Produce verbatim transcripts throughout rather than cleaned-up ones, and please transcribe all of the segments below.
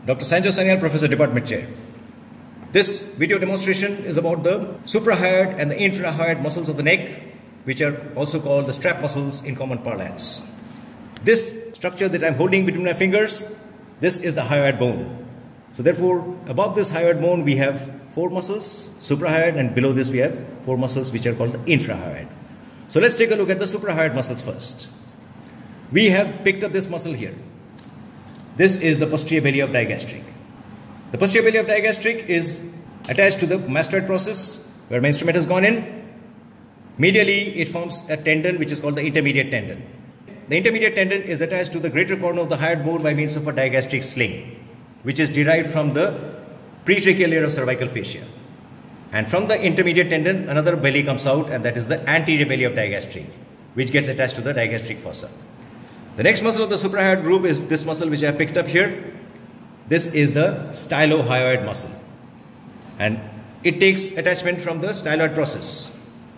Doctor Sanjoy Sanyal, Professor, Department Chair. This video demonstration is about the suprahyoid and the infrahyoid muscles of the neck, which are also called the strap muscles in common parlance. This structure that I am holding between my fingers, this is the hyoid bone. So therefore, above this hyoid bone we have four muscles, suprahyoid, and below this we have four muscles which are called the infrahyoid. So let's take a look at the suprahyoid muscles first. We have picked up this muscle here. This is the posterior belly of digastric. The posterior belly of digastric is attached to the mastoid process where my instrument has gone in. Medially, it forms a tendon which is called the intermediate tendon. The intermediate tendon is attached to the greater corner of the hyoid bone by means of a digastric sling, which is derived from the pretracheal layer of cervical fascia. And from the intermediate tendon, another belly comes out, and that is the anterior belly of digastric, which gets attached to the digastric fossa. The next muscle of the suprahyoid group is this muscle which I have picked up here. This is the stylohyoid muscle, and it takes attachment from the styloid process.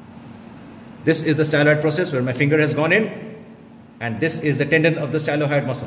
This is the styloid process where my finger has gone in, and this is the tendon of the stylohyoid muscle.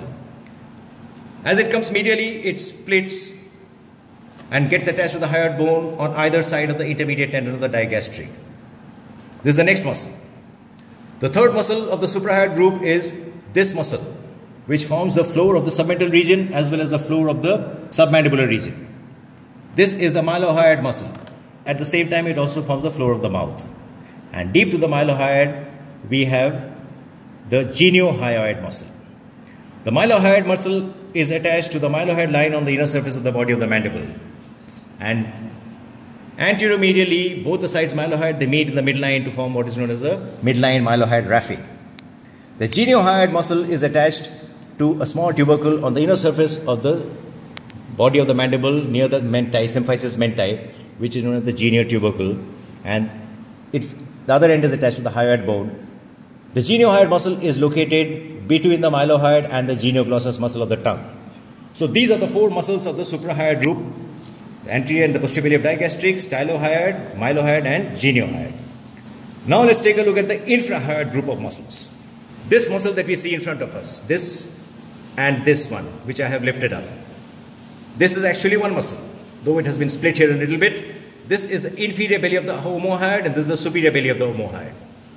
As it comes medially, it splits and gets attached to the hyoid bone on either side of the intermediate tendon of the digastric. This is the next muscle. The third muscle of the suprahyoid group is this muscle, which forms the floor of the submental region as well as the floor of the submandibular region. This is the mylohyoid muscle. At the same time, it also forms the floor of the mouth. And deep to the mylohyoid, we have the geniohyoid muscle. The mylohyoid muscle is attached to the mylohyoid line on the inner surface of the body of the mandible. And anteromedially, both the sides mylohyoid, they meet in the midline to form what is known as the midline mylohyoid raphe. The geniohyoid muscle is attached to a small tubercle on the inner surface of the body of the mandible near the menti, symphysis menti, which is known as the genio tubercle, and its the other end is attached to the hyoid bone. The geniohyoid muscle is located between the mylohyoid and the genioglossus muscle of the tongue. So these are the four muscles of the suprahyoid group: the anterior and the posterior belly of digastric, stylohyoid, mylohyoid, and geniohyoid. Now let's take a look at the infrahyoid group of muscles. This muscle that we see in front of us, this and this one, which I have lifted up. This is actually one muscle, though it has been split here a little bit. This is the inferior belly of the omohyoid, and this is the superior belly of the omohyoid.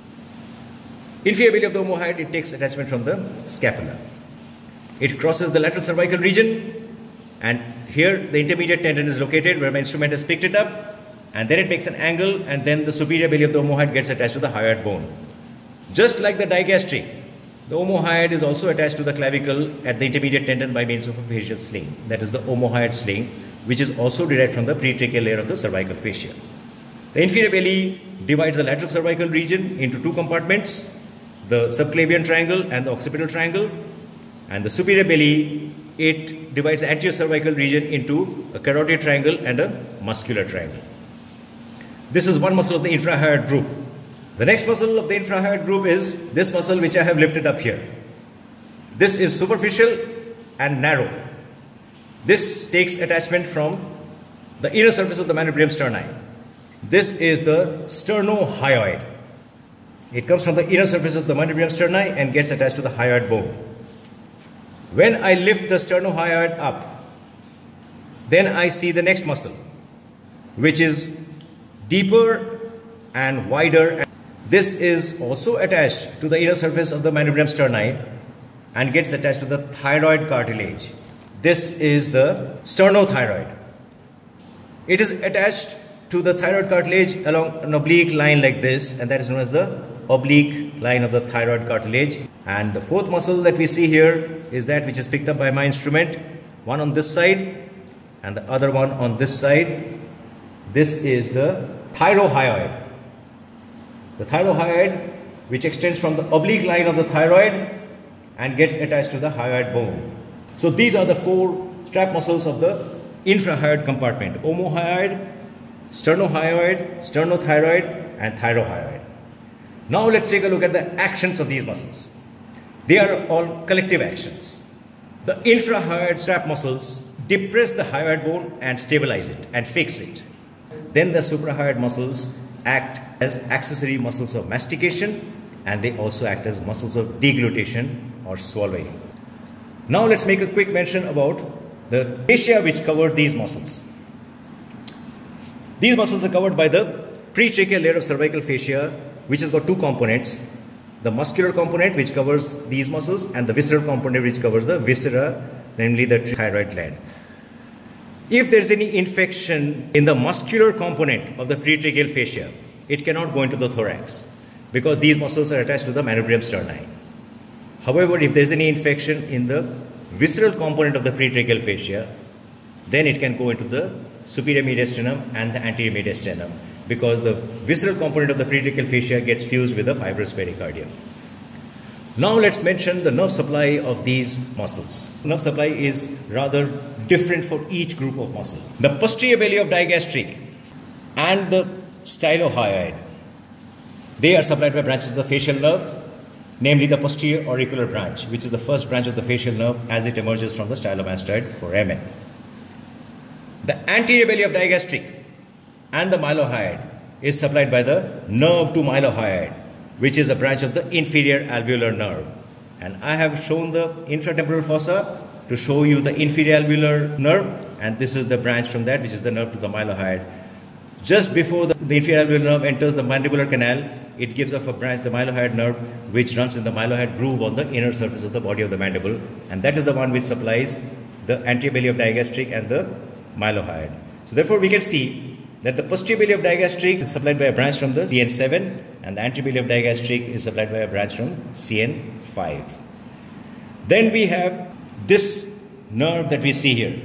Inferior belly of the omohyoid, it takes attachment from the scapula. It crosses the lateral cervical region, and here the intermediate tendon is located where my instrument has picked it up, and then it makes an angle, and then the superior belly of the omohyoid gets attached to the hyoid bone. Just like the digastric, the omohyoid is also attached to the clavicle at the intermediate tendon by means of a fascial sling. That is the omohyoid sling, which is also derived from the pretracheal layer of the cervical fascia. The inferior belly divides the lateral cervical region into two compartments, the subclavian triangle and the occipital triangle, and the superior belly, it divides the anterior cervical region into a carotid triangle and a muscular triangle. This is one muscle of the infrahyoid group. The next muscle of the infrahyoid group is this muscle which I have lifted up here. This is superficial and narrow. This takes attachment from the inner surface of the manubrium sterni. This is the sternohyoid. It comes from the inner surface of the manubrium sterni and gets attached to the hyoid bone. When I lift the sternohyoid up, then I see the next muscle, which is deeper and wider. This is also attached to the inner surface of the manubrium sterni and gets attached to the thyroid cartilage. This is the sternothyroid. It is attached to the thyroid cartilage along an oblique line like this, and that is known as the oblique line of the thyroid cartilage. And the fourth muscle that we see here is that which is picked up by my instrument, one on this side and the other one on this side. This is the thyrohyoid. The thyrohyoid, which extends from the oblique line of the thyroid and gets attached to the hyoid bone. So these are the four strap muscles of the infrahyoid compartment: omohyoid, sternohyoid, sternothyroid, and thyrohyoid. Now let's take a look at the actions of these muscles. They are all collective actions. The infrahyoid strap muscles depress the hyoid bone and stabilize it and fix it. Then the suprahyoid muscles act as accessory muscles of mastication, and they also act as muscles of deglutition or swallowing. Now let's make a quick mention about the fascia which covers these muscles. These muscles are covered by the pretracheal layer of cervical fascia, which has got two components. The muscular component, which covers these muscles, and the visceral component, which covers the viscera, namely the thyroid gland. If there is any infection in the muscular component of the pretracheal fascia, it cannot go into the thorax because these muscles are attached to the manubrium sterni. However, if there is any infection in the visceral component of the pretracheal fascia, then it can go into the superior mediastinum and the anterior mediastinum, because the visceral component of the pretracheal fascia gets fused with the fibrous pericardium. Now let's mention the nerve supply of these muscles. Nerve supply is rather different for each group of muscle. The posterior belly of digastric and the stylohyoid, they are supplied by branches of the facial nerve, namely the posterior auricular branch, which is the first branch of the facial nerve as it emerges from the stylomastoid foramen. The anterior belly of digastric and the mylohyoid is supplied by the nerve to mylohyoid, which is a branch of the inferior alveolar nerve. And I have shown the infratemporal fossa to show you the inferior alveolar nerve, and this is the branch from that, which is the nerve to the mylohyoid. Just before the, the inferior alveolar nerve enters the mandibular canal, it gives off a branch, the mylohyoid nerve, which runs in the mylohyoid groove on the inner surface of the body of the mandible, and that is the one which supplies the anterior belly of digastric and the mylohyoid. So therefore we can see that the posterior belly of digastric is supplied by a branch from the C N seven, and the anterior belly of digastric is supplied by a branch from C N five. Then we have this nerve that we see here.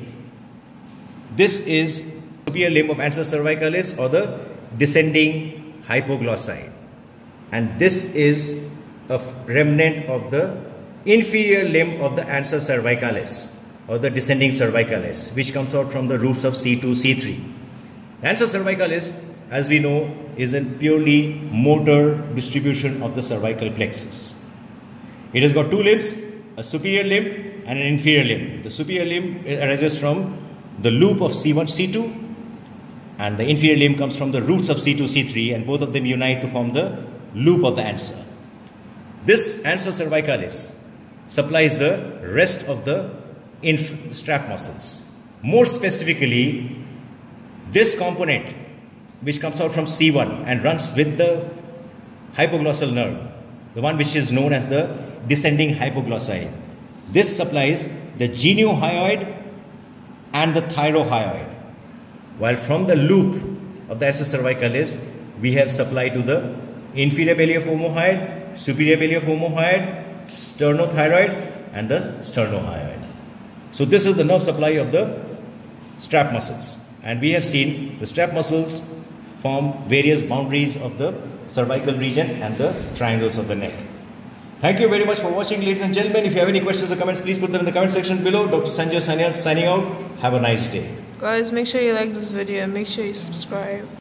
This is superior limb of ansa cervicalis, or the descending hypoglossite, and this is a remnant of the inferior limb of the ansa cervicalis, or the descending cervicalis, which comes out from the roots of C two, C three. Ansa cervicalis, as we know, is a purely motor distribution of the cervical plexus. It has got two limbs, a superior limb and an inferior limb. The superior limb arises from the loop of C one, C two, and the inferior limb comes from the roots of C two, C three, and both of them unite to form the loop of the ansa. This ansa cervicalis supplies the rest of the strap muscles. More specifically, this component, which comes out from C one and runs with the hypoglossal nerve, the one which is known as the descending hypoglossite, this supplies the geniohyoid and the thyrohyoid, while from the loop of the ansa cervicalis we have supply to the inferior belly of omohyoid, superior belly of omohyoid, sternothyroid, and the sternohyoid. So this is the nerve supply of the strap muscles. And we have seen the strap muscles form various boundaries of the cervical region and the triangles of the neck. Thank you very much for watching, ladies and gentlemen. If you have any questions or comments, please put them in the comment section below. Doctor Sanjoy Sanyal signing out. Have a nice day. Guys, make sure you like this video and make sure you subscribe.